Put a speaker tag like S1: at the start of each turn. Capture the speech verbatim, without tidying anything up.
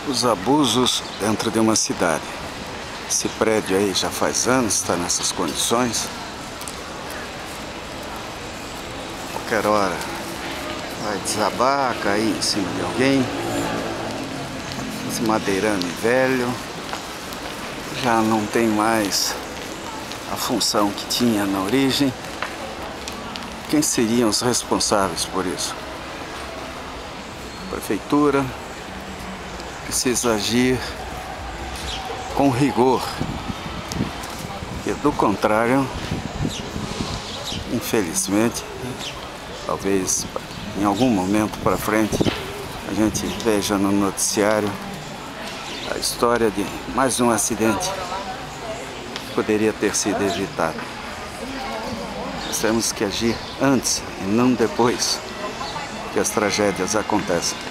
S1: Os abusos dentro de uma cidade. Esse prédio aí já faz anos, está nessas condições. Qualquer hora vai desabar, cair em cima de alguém. Esse madeirame velho já não tem mais a função que tinha na origem. Quem seriam os responsáveis por isso? A prefeitura precisa agir com rigor, e do contrário, infelizmente, talvez em algum momento para frente a gente veja no noticiário a história de mais um acidente que poderia ter sido evitado. Nós temos que agir antes e não depois que as tragédias acontecem.